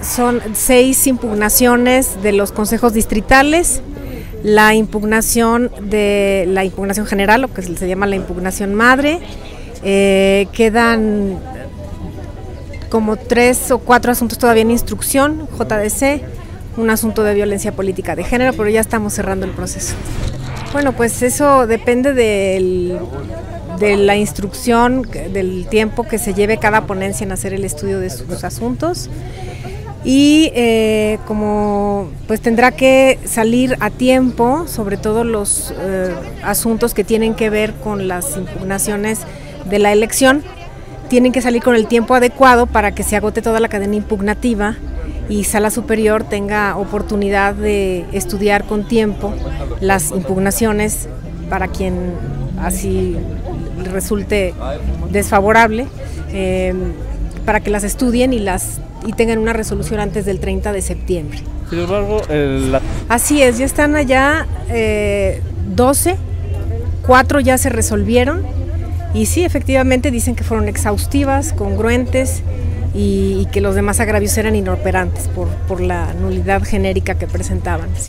son 6 impugnaciones de los consejos distritales, la impugnación general, lo que se llama la impugnación madre. Quedan como 3 o 4 asuntos todavía en instrucción, JDC, un asunto de violencia política de género, pero ya estamos cerrando el proceso. Bueno, pues eso depende de la instrucción, del tiempo que se lleve cada ponencia en hacer el estudio de sus asuntos, y como pues tendrá que salir a tiempo, sobre todo los asuntos que tienen que ver con las impugnaciones de la elección, tienen que salir con el tiempo adecuado para que se agote toda la cadena impugnativa y Sala Superior tenga oportunidad de estudiar con tiempo las impugnaciones para quien así resulte desfavorable, para que las estudien y tengan una resolución antes del 30 de septiembre. Sin embargo, Así es, ya están allá 12, 4 ya se resolvieron y sí, efectivamente dicen que fueron exhaustivas, congruentes y que los demás agravios eran inoperantes por la nulidad genérica que presentaban.